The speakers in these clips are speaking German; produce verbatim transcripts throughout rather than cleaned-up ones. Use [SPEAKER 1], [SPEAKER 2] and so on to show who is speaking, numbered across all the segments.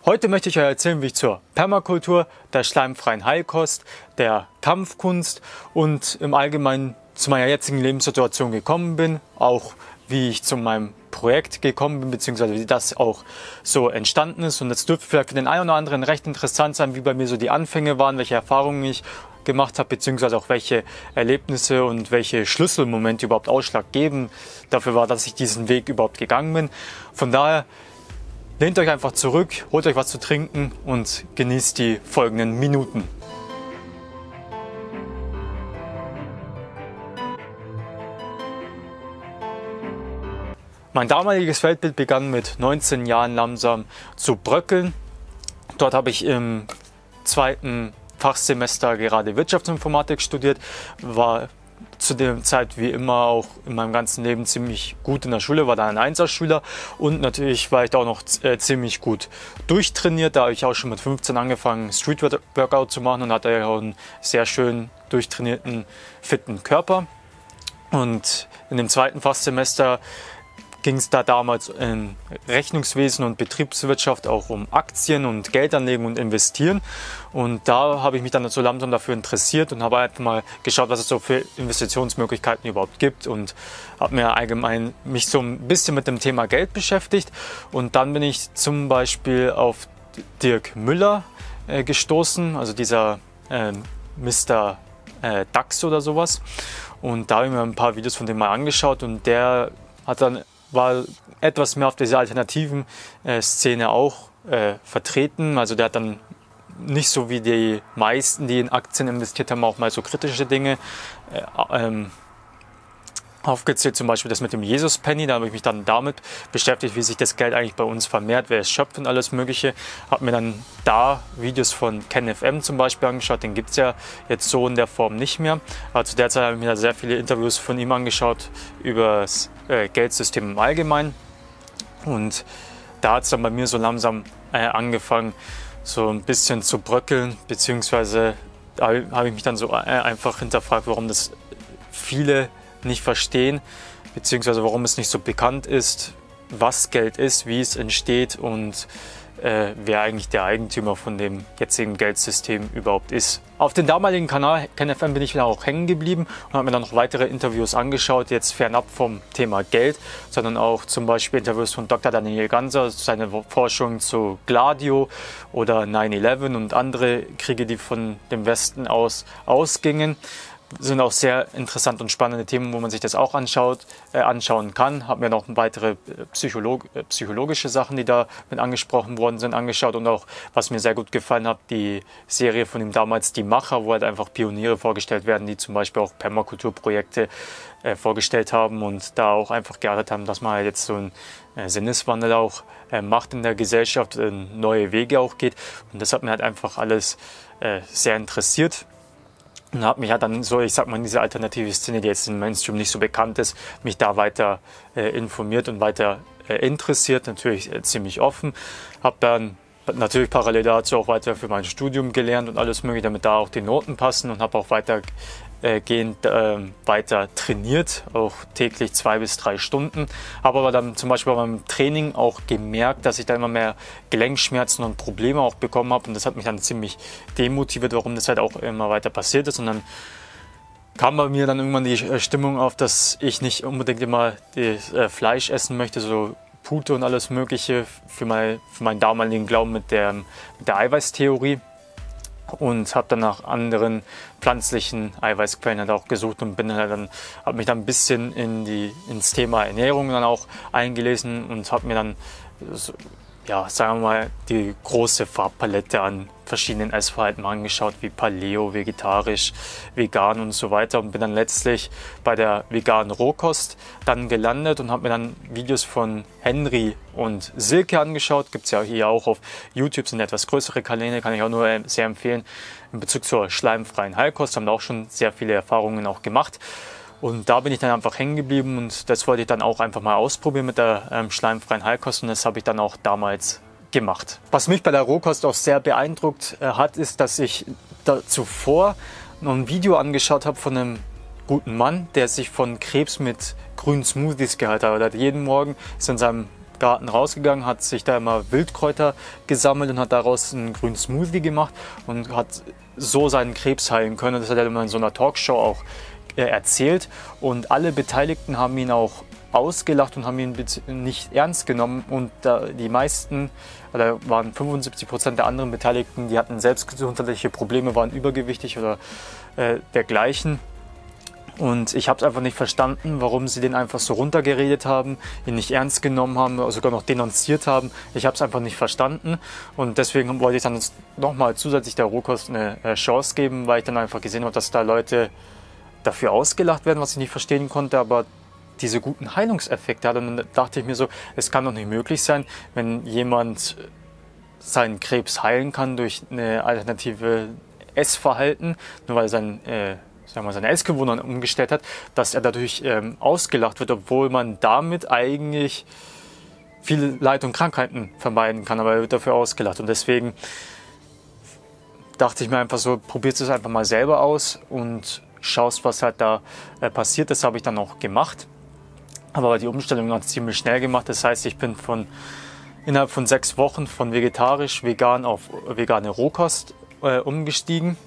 [SPEAKER 1] Heute möchte ich euch erzählen, wie ich zur Permakultur, der schleimfreien Heilkost, der Kampfkunst und im Allgemeinen zu meiner jetzigen Lebenssituation gekommen bin, auch wie ich zu meinem Projekt gekommen bin, beziehungsweise wie das auch so entstanden ist. Und das dürfte vielleicht für den einen oder anderen recht interessant sein, wie bei mir so die Anfänge waren, welche Erfahrungen ich gemacht habe, beziehungsweise auch welche Erlebnisse und welche Schlüsselmomente überhaupt ausschlaggebend dafür war, dass ich diesen Weg überhaupt gegangen bin. Von daher lehnt euch einfach zurück, holt euch was zu trinken und genießt die folgenden Minuten. Mein damaliges Weltbild begann mit neunzehn Jahren langsam zu bröckeln. Dort habe ich im zweiten Fachsemester gerade Wirtschaftsinformatik studiert, war zu der Zeit wie immer auch in meinem ganzen Leben ziemlich gut in der Schule, war da ein Einserschüler und natürlich war ich da auch noch äh, ziemlich gut durchtrainiert. Da habe ich auch schon mit fünfzehn angefangen Street Workout zu machen und hatte ja auch einen sehr schön durchtrainierten, fitten Körper. Und in dem zweiten Fachsemester ging es da damals in Rechnungswesen und Betriebswirtschaft auch um Aktien und Geldanlegen und Investieren. Und da habe ich mich dann so langsam dafür interessiert und habe einfach mal geschaut, was es so für Investitionsmöglichkeiten überhaupt gibt und habe mir allgemein mich so ein bisschen mit dem Thema Geld beschäftigt. Und dann bin ich zum Beispiel auf Dirk Müller äh, gestoßen, also dieser äh, Mister Äh, DAX oder sowas. Und da habe ich mir ein paar Videos von dem mal angeschaut und der hat dann war etwas mehr auf dieser alternativen äh, Szene auch äh, vertreten. Also der hat dann nicht so wie die meisten, die in Aktien investiert haben, auch mal so kritische Dinge äh, ähm, aufgezählt, zum Beispiel das mit dem Jesus-Penny. Da habe ich mich dann damit beschäftigt, wie sich das Geld eigentlich bei uns vermehrt, wer es schöpft und alles Mögliche. Habe mir dann da Videos von Ken F M zum Beispiel angeschaut, den gibt es ja jetzt so in der Form nicht mehr. Aber zu der Zeit habe ich mir da sehr viele Interviews von ihm angeschaut über das äh, Geldsystem im Allgemeinen. Und da hat es dann bei mir so langsam äh, angefangen, so ein bisschen zu bröckeln, beziehungsweise da habe ich mich dann so äh, einfach hinterfragt, warum das viele nicht verstehen, beziehungsweise warum es nicht so bekannt ist, was Geld ist, wie es entsteht und äh, wer eigentlich der Eigentümer von dem jetzigen Geldsystem überhaupt ist. Auf dem damaligen Kanal Ken F M bin ich dann auch hängen geblieben und habe mir dann noch weitere Interviews angeschaut, jetzt fernab vom Thema Geld, sondern auch zum Beispiel Interviews von Doktor Daniel Ganser, seine Forschung zu Gladio oder neun elf und andere Kriege, die von dem Westen aus ausgingen. Sind auch sehr interessant und spannende Themen, wo man sich das auch anschaut, äh, anschauen kann. Habe mir noch weitere Psycholog äh, psychologische Sachen, die da mit angesprochen worden sind, angeschaut und auch, was mir sehr gut gefallen hat, die Serie von ihm damals, Die Macher, wo halt einfach Pioniere vorgestellt werden, die zum Beispiel auch Permakulturprojekte äh, vorgestellt haben und da auch einfach geachtet haben, dass man halt jetzt so einen äh, Sinneswandel auch äh, macht in der Gesellschaft, äh, neue Wege auch geht und das hat mir halt einfach alles äh, sehr interessiert. Und habe mich ja dann so, ich sag mal, in diese alternative Szene, die jetzt im Mainstream nicht so bekannt ist, mich da weiter äh, informiert und weiter äh, interessiert, natürlich äh, ziemlich offen. Habe dann natürlich parallel dazu auch weiter für mein Studium gelernt und alles mögliche, damit da auch die Noten passen und habe auch weitergehend äh, weiter trainiert, auch täglich zwei bis drei Stunden. Habe aber dann zum Beispiel beim Training auch gemerkt, dass ich da immer mehr Gelenkschmerzen und Probleme auch bekommen habe und das hat mich dann ziemlich demotiviert, warum das halt auch immer weiter passiert ist und dann kam bei mir dann irgendwann die Stimmung auf, dass ich nicht unbedingt immer das äh, Fleisch essen möchte, so Pute und alles Mögliche für, mein, für meinen damaligen Glauben mit der, mit der Eiweißtheorie und habe dann nach anderen pflanzlichen Eiweißquellen halt auch gesucht und bin halt dann habe mich dann ein bisschen in die ins Thema Ernährung dann auch eingelesen und habe mir dann so, ja, sagen wir mal, die große Farbpalette an verschiedenen Essverhalten angeschaut, wie Paleo, vegetarisch, vegan und so weiter und bin dann letztlich bei der veganen Rohkost dann gelandet und habe mir dann Videos von Henry und Silke angeschaut. Gibt es ja hier auch auf YouTube, sind etwas größere Kanäle, kann ich auch nur sehr empfehlen. In Bezug zur schleimfreien Heilkost haben da auch schon sehr viele Erfahrungen auch gemacht. Und da bin ich dann einfach hängen geblieben und das wollte ich dann auch einfach mal ausprobieren mit der ähm, schleimfreien Heilkost und das habe ich dann auch damals gemacht. Was mich bei der Rohkost auch sehr beeindruckt äh, hat, ist, dass ich da zuvor noch ein Video angeschaut habe von einem guten Mann, der sich von Krebs mit grünen Smoothies geheilt hat. Er hat jeden Morgen ist in seinem Garten rausgegangen, hat sich da immer Wildkräuter gesammelt und hat daraus einen grünen Smoothie gemacht und hat so seinen Krebs heilen können. Das hat er immer in so einer Talkshow auch äh, erzählt und alle Beteiligten haben ihn auch ausgelacht und haben ihn nicht ernst genommen und da die meisten, da waren fünfundsiebzig Prozent der anderen Beteiligten, die hatten selbst gesundheitliche Probleme, waren übergewichtig oder äh, dergleichen. Und ich habe es einfach nicht verstanden, warum sie den einfach so runtergeredet haben, ihn nicht ernst genommen haben, sogar noch denunziert haben. Ich habe es einfach nicht verstanden und deswegen wollte ich dann nochmal zusätzlich der Rohkost eine Chance geben, weil ich dann einfach gesehen habe, dass da Leute dafür ausgelacht werden, was ich nicht verstehen konnte, aber diese guten Heilungseffekte hat. Und dann dachte ich mir so, es kann doch nicht möglich sein, wenn jemand seinen Krebs heilen kann durch eine alternative Essverhalten, nur weil er sein äh, sagen wir, seine Essgewohnheiten umgestellt hat, dass er dadurch ähm, ausgelacht wird, obwohl man damit eigentlich viele Leid und Krankheiten vermeiden kann, aber er wird dafür ausgelacht. Und deswegen dachte ich mir einfach so, probierst es einfach mal selber aus und schaust, was halt da äh, passiert. Das habe ich dann auch gemacht. Aber die Umstellung hat ziemlich schnell gemacht. Das heißt, ich bin von innerhalb von sechs Wochen von vegetarisch, vegan auf vegane Rohkost äh, umgestiegen.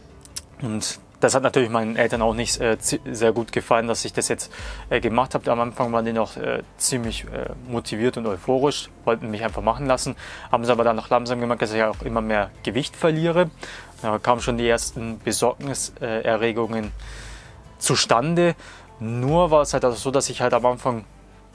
[SPEAKER 1] Und das hat natürlich meinen Eltern auch nicht äh, sehr gut gefallen, dass ich das jetzt äh, gemacht habe. Am Anfang waren die noch äh, ziemlich äh, motiviert und euphorisch, wollten mich einfach machen lassen. Haben sie aber dann noch langsam gemerkt, dass ich auch immer mehr Gewicht verliere. Da kamen schon die ersten Besorgniserregungen zustande. Nur war es halt also so, dass ich halt am Anfang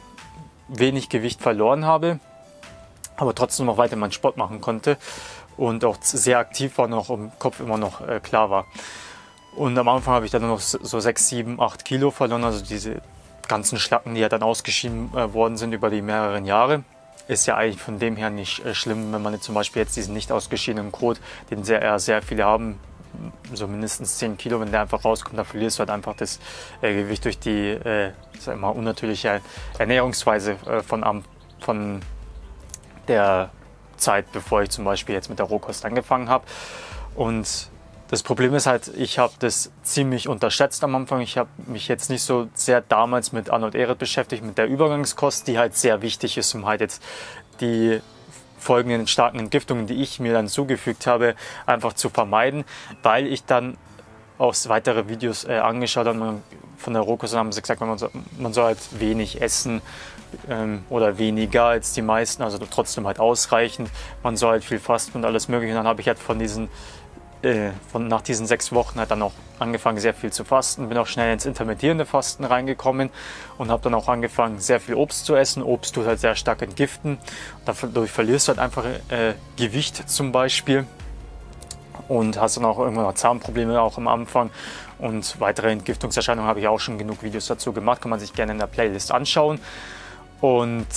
[SPEAKER 1] wenig Gewicht verloren habe, aber trotzdem noch weiter meinen Sport machen konnte und auch sehr aktiv war und auch im Kopf immer noch äh, klar war. Und am Anfang habe ich dann nur noch so sechs, sieben, acht Kilo verloren, also diese ganzen Schlacken, die ja dann ausgeschieden äh, worden sind über die mehreren Jahre. Ist ja eigentlich von dem her nicht äh, schlimm, wenn man jetzt zum Beispiel jetzt diesen nicht ausgeschiedenen Kot, den sehr, äh, sehr viele haben, so mindestens zehn Kilo, wenn der einfach rauskommt, dann verlierst du halt einfach das äh, Gewicht durch die äh, sag mal, unnatürliche Ernährungsweise äh, von, von der Zeit, bevor ich zum Beispiel jetzt mit der Rohkost angefangen habe. Und das Problem ist halt, ich habe das ziemlich unterschätzt am Anfang. Ich habe mich jetzt nicht so sehr damals mit Arnold Ehret beschäftigt, mit der Übergangskost, die halt sehr wichtig ist, um halt jetzt die folgenden starken Entgiftungen, die ich mir dann zugefügt habe, einfach zu vermeiden, weil ich dann auch weitere Videos äh, angeschaut habe von der Rohkost und haben sie gesagt, man soll, man soll halt wenig essen ähm, oder weniger als die meisten, also trotzdem halt ausreichend, man soll halt viel fasten und alles mögliche. Und dann habe ich halt von diesen äh, von nach diesen sechs Wochen halt dann auch angefangen, sehr viel zu fasten, bin auch schnell ins intermittierende Fasten reingekommen und habe dann auch angefangen, sehr viel Obst zu essen. Obst tut halt sehr stark entgiften, dadurch verlierst du halt einfach äh, Gewicht zum Beispiel und hast dann auch irgendwann Zahnprobleme auch am Anfang und weitere Entgiftungserscheinungen habe ich auch schon genug Videos dazu gemacht, kann man sich gerne in der Playlist anschauen. Und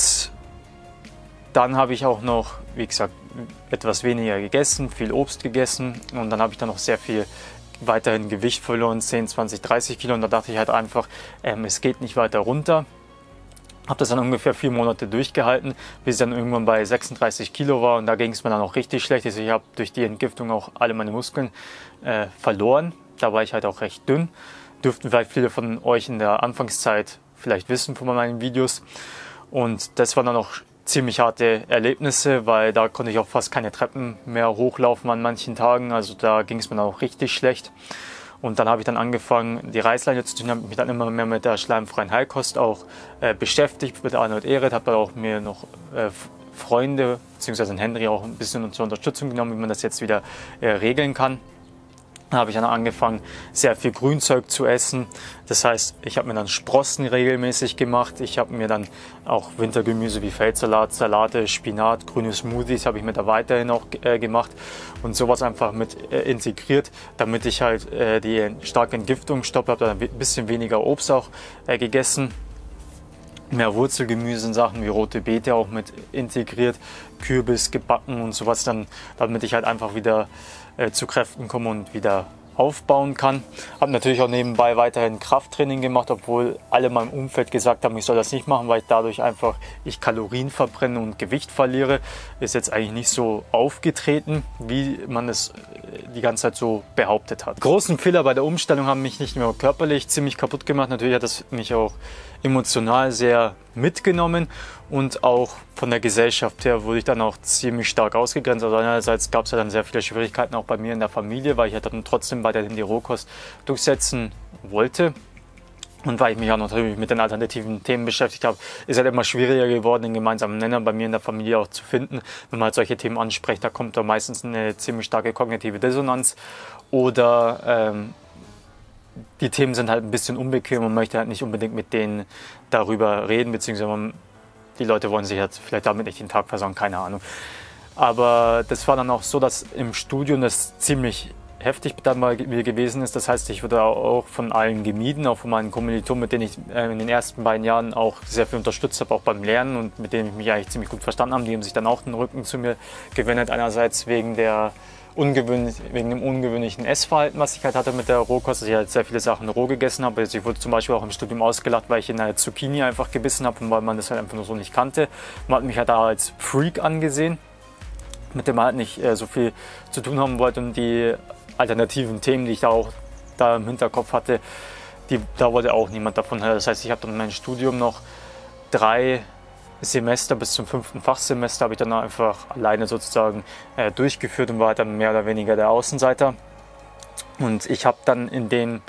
[SPEAKER 1] dann habe ich auch noch, wie gesagt, etwas weniger gegessen, viel Obst gegessen und dann habe ich dann noch sehr viel weiterhin Gewicht verloren, zehn, zwanzig, dreißig Kilo und da dachte ich halt einfach, ähm, es geht nicht weiter runter. Habe das dann ungefähr vier Monate durchgehalten, bis ich dann irgendwann bei sechsunddreißig Kilo war und da ging es mir dann auch richtig schlecht. Also ich habe durch die Entgiftung auch alle meine Muskeln äh, verloren. Da war ich halt auch recht dünn. Dürften vielleicht viele von euch in der Anfangszeit vielleicht wissen von meinen Videos. Und das waren dann auch ziemlich harte Erlebnisse, weil da konnte ich auch fast keine Treppen mehr hochlaufen an manchen Tagen. Also da ging es mir dann auch richtig schlecht. Und dann habe ich dann angefangen, die Reißleine zu tun, habe mich dann immer mehr mit der schleimfreien Heilkost auch äh, beschäftigt, mit Arnold Ehret, habe dann auch mir noch äh, Freunde, beziehungsweise Henry auch ein bisschen zur Unterstützung genommen, wie man das jetzt wieder äh, regeln kann. Da habe ich dann angefangen, sehr viel Grünzeug zu essen. Das heißt, ich habe mir dann Sprossen regelmäßig gemacht. Ich habe mir dann auch Wintergemüse wie Feldsalat, Salate, Spinat, grüne Smoothies habe ich mir da weiterhin auch äh, gemacht und sowas einfach mit äh, integriert, damit ich halt äh, die starke Entgiftung stoppe. Habe dann ein bisschen weniger Obst auch äh, gegessen. Mehr Wurzelgemüse, Sachen wie rote Beete auch mit integriert, Kürbis gebacken und sowas, dann, damit ich halt einfach wieder äh, zu Kräften komme und wieder aufbauen kann. Habe natürlich auch nebenbei weiterhin Krafttraining gemacht, obwohl alle in meinem Umfeld gesagt haben, ich soll das nicht machen, weil ich dadurch einfach ich Kalorien verbrenne und Gewicht verliere. Ist jetzt eigentlich nicht so aufgetreten, wie man es die ganze Zeit so behauptet hat. Großen Fehler bei der Umstellung haben mich nicht nur körperlich ziemlich kaputt gemacht, natürlich hat das mich auch emotional sehr mitgenommen und auch von der Gesellschaft her wurde ich dann auch ziemlich stark ausgegrenzt. Also einerseits gab es ja dann sehr viele Schwierigkeiten auch bei mir in der Familie, weil ich ja dann trotzdem weiterhin die Rohkost durchsetzen wollte. Und weil ich mich auch natürlich mit den alternativen Themen beschäftigt habe, ist halt immer schwieriger geworden, den gemeinsamen Nenner bei mir in der Familie auch zu finden. Wenn man halt solche Themen anspricht, da kommt da meistens eine ziemlich starke kognitive Dissonanz oder ähm, die Themen sind halt ein bisschen unbequem und man möchte halt nicht unbedingt mit denen darüber reden, beziehungsweise man, die Leute wollen sich halt vielleicht damit nicht den Tag versauen, keine Ahnung. Aber das war dann auch so, dass im Studium das ziemlich heftig dann mal gewesen ist. Das heißt, ich wurde auch von allen gemieden, auch von meinen Kommilitonen, mit denen ich in den ersten beiden Jahren auch sehr viel unterstützt habe, auch beim Lernen und mit denen ich mich eigentlich ziemlich gut verstanden habe. Die haben sich dann auch den Rücken zu mir gewendet. Einerseits wegen, der ungewöhnlich, wegen dem ungewöhnlichen Essverhalten, was ich halt hatte mit der Rohkost, dass ich halt sehr viele Sachen roh gegessen habe. Also ich wurde zum Beispiel auch im Studium ausgelacht, weil ich in einer Zucchini einfach gebissen habe und weil man das halt einfach nur so nicht kannte. Man hat mich halt da als Freak angesehen, mit dem man halt nicht äh, so viel zu tun haben wollte und die alternativen Themen, die ich da auch da im Hinterkopf hatte, die, da wollte auch niemand davon hören. Das heißt, ich habe dann mein Studium noch drei Semester bis zum fünften Fachsemester habe ich dann einfach alleine sozusagen äh, durchgeführt und war dann mehr oder weniger der Außenseiter. Und ich habe dann in dem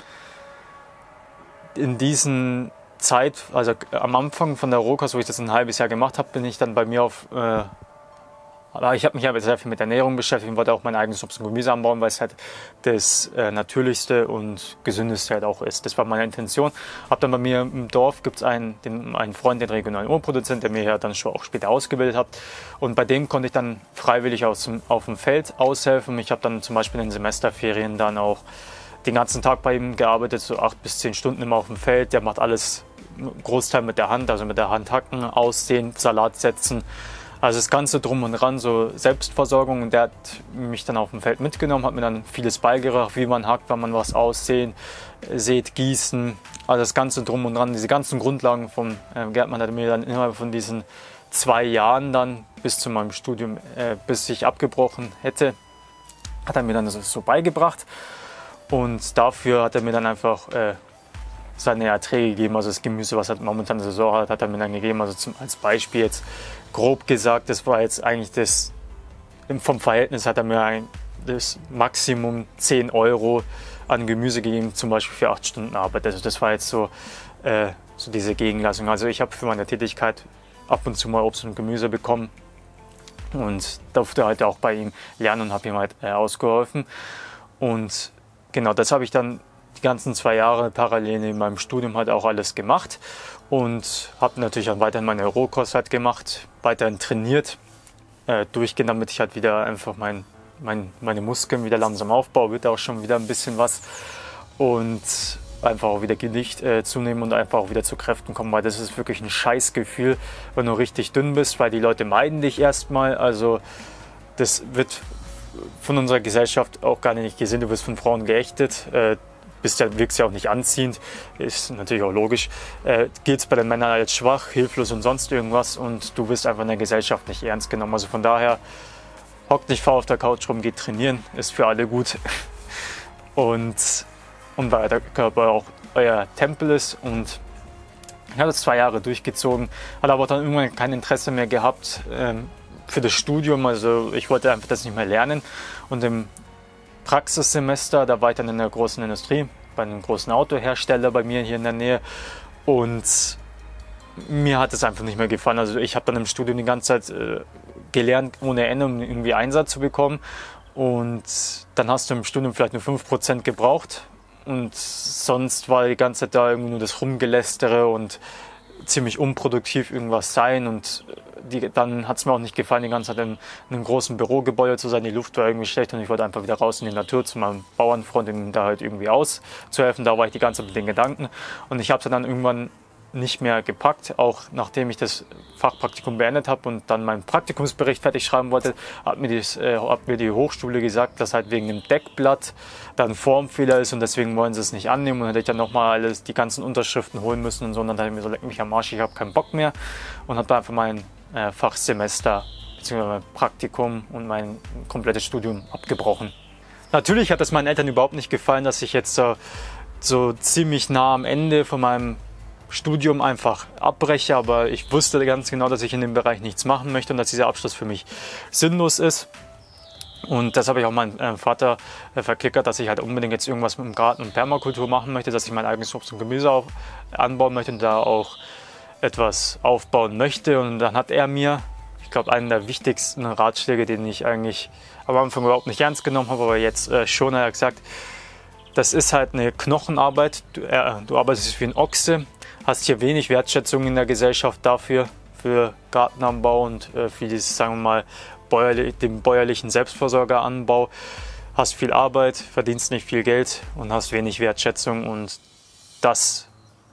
[SPEAKER 1] in diesen Zeit, also am Anfang von der Rohkost, wo ich das ein halbes Jahr gemacht habe, bin ich dann bei mir auf äh, Aber ich habe mich aber sehr viel mit Ernährung beschäftigt und wollte auch mein eigenes Obst und Gemüse anbauen, weil es halt das äh, Natürlichste und Gesündeste halt auch ist. Das war meine Intention. Hab dann bei mir im Dorf gibt es einen, den, einen Freund, den regionalen Urproduzent, der mir ja dann schon auch später ausgebildet hat. Und bei dem konnte ich dann freiwillig aus, auf dem Feld aushelfen. Ich habe dann zum Beispiel in den Semesterferien dann auch den ganzen Tag bei ihm gearbeitet, so acht bis zehn Stunden immer auf dem Feld. Der macht alles Großteil mit der Hand, also mit der Hand hacken, aussehen, Salat setzen. Also das Ganze drum und dran, so Selbstversorgung, und der hat mich dann auf dem Feld mitgenommen, hat mir dann vieles beigebracht, wie man hackt, wenn man was aussehen, sät, gießen, also das Ganze drum und dran, diese ganzen Grundlagen vom äh, Gärtmann hat mir dann innerhalb von diesen zwei Jahren dann bis zu meinem Studium, äh, bis ich abgebrochen hätte, hat er mir dann das so beigebracht und dafür hat er mir dann einfach äh, seine Erträge gegeben, also das Gemüse, was er momentan in der Saison hat, hat er mir dann gegeben, also zum, als Beispiel jetzt grob gesagt, das war jetzt eigentlich das, vom Verhältnis hat er mir ein, das Maximum zehn Euro an Gemüse gegeben, zum Beispiel für acht Stunden Arbeit. Also das war jetzt so, äh, so diese Gegenleistung. Also ich habe für meine Tätigkeit ab und zu mal Obst und Gemüse bekommen und durfte halt auch bei ihm lernen und habe ihm halt äh, ausgeholfen. Und genau, das habe ich dann die ganzen zwei Jahre parallel in meinem Studium halt auch alles gemacht und habe natürlich auch weiterhin meine Rohkost halt gemacht, weiterhin trainiert, äh, durchgehend, damit ich halt wieder einfach mein, mein, meine Muskeln wieder langsam aufbaue, wird auch schon wieder ein bisschen was und einfach auch wieder Gewicht äh, zunehmen und einfach auch wieder zu Kräften kommen, weil das ist wirklich ein Scheißgefühl, wenn du richtig dünn bist, weil die Leute meiden dich erstmal, also das wird von unserer Gesellschaft auch gar nicht gesehen, du wirst von Frauen geächtet, äh, bist ja, wirkst ja auch nicht anziehend, ist natürlich auch logisch, äh, gilt es bei den Männern als schwach, hilflos und sonst irgendwas und du wirst einfach in der Gesellschaft nicht ernst genommen. Also von daher, hockt nicht faul auf der Couch rum, geht trainieren, ist für alle gut. Und, und weil der Körper auch euer Tempel ist und ich habe das zwei Jahre durchgezogen, hatte aber dann irgendwann kein Interesse mehr gehabt ähm, für das Studium, also ich wollte einfach das nicht mehr lernen und im Praxissemester, da war ich dann in der großen Industrie, bei einem großen Autohersteller bei mir hier in der Nähe und mir hat es einfach nicht mehr gefallen. Also ich habe dann im Studium die ganze Zeit äh, gelernt, ohne Ende, um irgendwie Einsatz zu bekommen und dann hast du im Studium vielleicht nur fünf Prozent gebraucht und sonst war die ganze Zeit da irgendwie nur das Rumgelästere und ziemlich unproduktiv irgendwas sein und die, dann hat es mir auch nicht gefallen, die ganze Zeit in, in einem großen Bürogebäude zu sein. Die Luft war irgendwie schlecht und ich wollte einfach wieder raus in die Natur zu meinem Bauernfreund, ihm da halt irgendwie auszuhelfen. Da war ich die ganze Zeit mit den Gedanken und ich habe es dann irgendwann nicht mehr gepackt. Auch nachdem ich das Fachpraktikum beendet habe und dann meinen Praktikumsbericht fertig schreiben wollte, hat mir, dies, äh, hat mir die Hochschule gesagt, dass halt wegen dem Deckblatt da ein Formfehler ist und deswegen wollen sie es nicht annehmen. Und dann hätte ich dann nochmal alles, die ganzen Unterschriften holen müssen und so. Und dann dachte ich mir so, leck mich am Arsch, ich habe keinen Bock mehr und habe da einfach mein äh, Fachsemester bzw. mein Praktikum und mein komplettes Studium abgebrochen. Natürlich hat es meinen Eltern überhaupt nicht gefallen, dass ich jetzt so, so ziemlich nah am Ende von meinem Studium einfach abbreche, aber ich wusste ganz genau, dass ich in dem Bereich nichts machen möchte und dass dieser Abschluss für mich sinnlos ist. Und das habe ich auch meinem äh, Vater äh, verklickert, dass ich halt unbedingt jetzt irgendwas mit dem Garten und Permakultur machen möchte, dass ich mein eigenes Obst und Gemüse auf, anbauen möchte und da auch etwas aufbauen möchte. Und dann hat er mir, ich glaube, einen der wichtigsten Ratschläge, den ich eigentlich am Anfang überhaupt nicht ernst genommen habe, aber jetzt äh, schon, er hat gesagt, das ist halt eine Knochenarbeit, du, äh, du arbeitest wie ein Ochse, hast hier wenig Wertschätzung in der Gesellschaft dafür, für Gartenanbau und äh, für dieses, sagen wir mal, bäuerlich, den bäuerlichen Selbstversorgeranbau, hast viel Arbeit, verdienst nicht viel Geld und hast wenig Wertschätzung und das,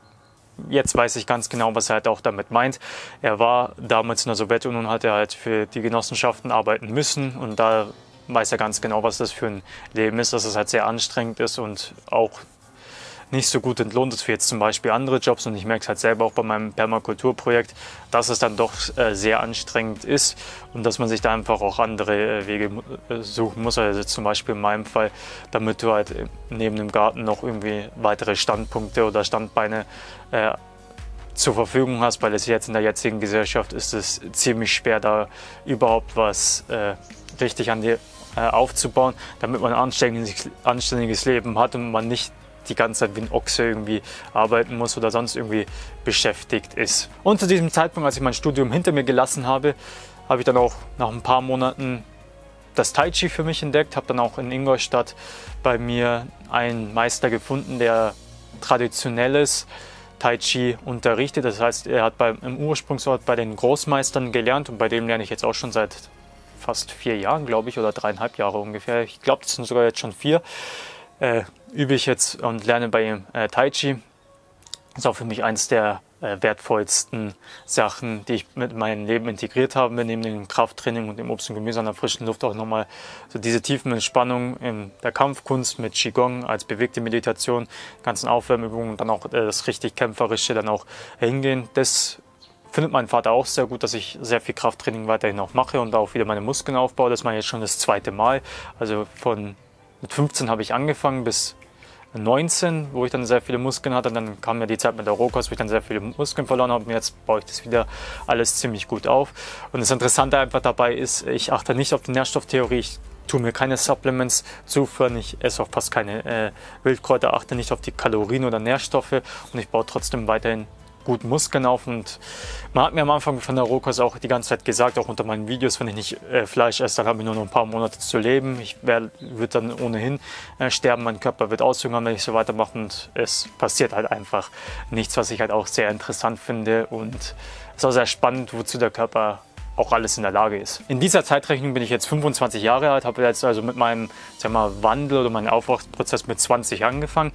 [SPEAKER 1] jetzt weiß ich ganz genau, was er halt auch damit meint. Er war damals in der Sowjetunion, hat er halt für die Genossenschaften arbeiten müssen und da weiß er ganz genau, was das für ein Leben ist, dass es halt sehr anstrengend ist und auch nicht so gut entlohnt ist wie jetzt zum Beispiel andere Jobs und ich merke es halt selber auch bei meinem Permakulturprojekt, dass es dann doch äh, sehr anstrengend ist und dass man sich da einfach auch andere äh, Wege äh, suchen muss, also zum Beispiel in meinem Fall, damit du halt neben dem Garten noch irgendwie weitere Standpunkte oder Standbeine äh, zur Verfügung hast, weil es jetzt in der jetzigen Gesellschaft ist es ziemlich schwer, da überhaupt was äh, richtig an dir äh, aufzubauen, damit man ein anständiges, anständiges Leben hat und man nicht die ganze Zeit wie ein Ochse irgendwie arbeiten muss oder sonst irgendwie beschäftigt ist. Und zu diesem Zeitpunkt, als ich mein Studium hinter mir gelassen habe, habe ich dann auch nach ein paar Monaten das Tai Chi für mich entdeckt, habe dann auch in Ingolstadt bei mir einen Meister gefunden, der traditionelles Tai Chi unterrichtet. Das heißt, er hat beim, im Ursprungsort bei den Großmeistern gelernt und bei dem lerne ich jetzt auch schon seit fast vier Jahren, glaube ich, oder dreieinhalb Jahre ungefähr. Ich glaube, das sind sogar jetzt schon vier. Äh, übe ich jetzt und lerne bei ihm äh, Tai Chi. Das ist auch für mich eines der äh, wertvollsten Sachen, die ich mit meinem Leben integriert habe, neben dem Krafttraining und dem Obst und Gemüse an der frischen Luft auch nochmal so diese tiefen Entspannung in der Kampfkunst mit Qigong als bewegte Meditation, ganzen Aufwärmübungen und dann auch äh, das richtig Kämpferische dann auch hingehen. Das findet mein Vater auch sehr gut, dass ich sehr viel Krafttraining weiterhin noch mache und auch wieder meine Muskeln aufbaue. Das mache ich jetzt schon das zweite Mal. Also von Mit fünfzehn habe ich angefangen bis neunzehn, wo ich dann sehr viele Muskeln hatte. Und dann kam ja die Zeit mit der Rohkost, wo ich dann sehr viele Muskeln verloren habe. Und jetzt baue ich das wieder alles ziemlich gut auf. Und das Interessante einfach dabei ist, ich achte nicht auf die Nährstofftheorie. Ich tue mir keine Supplements zuführen. Ich esse auch fast keine äh, Wildkräuter, achte nicht auf die Kalorien oder Nährstoffe. Und ich baue trotzdem weiterhin gut Muskeln auf und man hat mir am Anfang von der Rohkost auch die ganze Zeit gesagt, auch unter meinen Videos, wenn ich nicht äh, Fleisch esse, dann habe ich nur noch ein paar Monate zu leben. Ich würde dann ohnehin äh, sterben, mein Körper wird aushungern, wenn ich so weitermache und es passiert halt einfach nichts, was ich halt auch sehr interessant finde und es ist auch sehr spannend, wozu der Körper auch alles in der Lage ist. In dieser Zeitrechnung bin ich jetzt fünfundzwanzig Jahre alt, habe jetzt also mit meinem, sagen wir mal, Wandel oder meinem Aufwachprozess mit zwanzig angefangen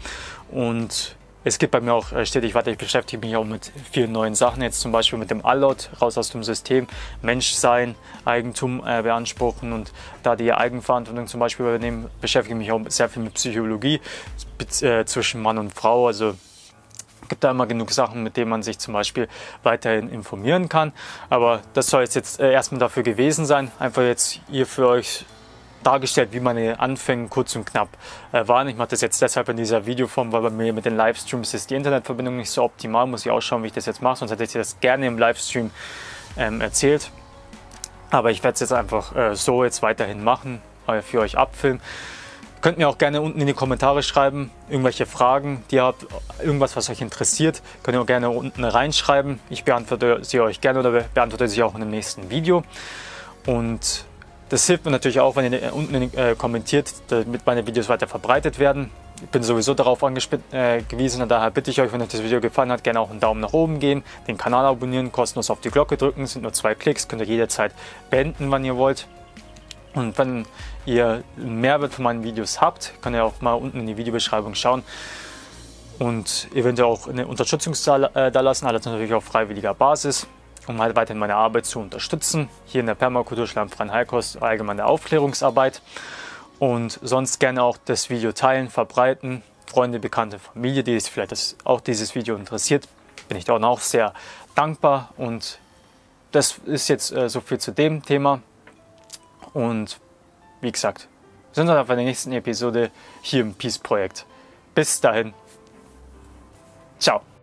[SPEAKER 1] und es geht bei mir auch stetig weiter, ich beschäftige mich auch mit vielen neuen Sachen, jetzt zum Beispiel mit dem Allot, raus aus dem System, Menschsein, Eigentum äh, beanspruchen und da die Eigenverantwortung zum Beispiel übernehmen, beschäftige mich auch sehr viel mit Psychologie äh, zwischen Mann und Frau, also es gibt da immer genug Sachen, mit denen man sich zum Beispiel weiterhin informieren kann, aber das soll jetzt, jetzt äh, erstmal dafür gewesen sein, einfach jetzt hier für euch dargestellt, wie meine Anfänge kurz und knapp äh, waren. Ich mache das jetzt deshalb in dieser Videoform, weil bei mir mit den Livestreams ist die Internetverbindung nicht so optimal. Muss ich auch schauen, wie ich das jetzt mache, sonst hätte ich das gerne im Livestream ähm, erzählt. Aber ich werde es jetzt einfach äh, so jetzt weiterhin machen, äh, für euch abfilmen. Könnt mir auch gerne unten in die Kommentare schreiben, irgendwelche Fragen, die ihr habt, irgendwas, was euch interessiert, könnt ihr auch gerne unten reinschreiben. Ich beantworte sie euch gerne oder beantworte sie auch in dem nächsten Video. Und das hilft mir natürlich auch, wenn ihr unten äh, kommentiert, damit meine Videos weiter verbreitet werden. Ich bin sowieso darauf angewiesen und daher bitte ich euch, wenn euch das Video gefallen hat, gerne auch einen Daumen nach oben geben, den Kanal abonnieren, kostenlos auf die Glocke drücken, es sind nur zwei Klicks, könnt ihr jederzeit beenden, wann ihr wollt. Und wenn ihr einen Mehrwert von meinen Videos habt, könnt ihr auch mal unten in die Videobeschreibung schauen und eventuell auch eine Unterstützung da lassen, alles natürlich auf freiwilliger Basis, um halt weiterhin meine Arbeit zu unterstützen. Hier in der Permakultur, schleimfreien Heilkost, allgemeine Aufklärungsarbeit. Und sonst gerne auch das Video teilen, verbreiten. Freunde, Bekannte, Familie, die es vielleicht das, auch dieses Video interessiert, bin ich da auch sehr dankbar. Und das ist jetzt äh, so viel zu dem Thema. Und wie gesagt, sehen uns auf der nächsten Episode hier im Peace Projekt. Bis dahin. Ciao.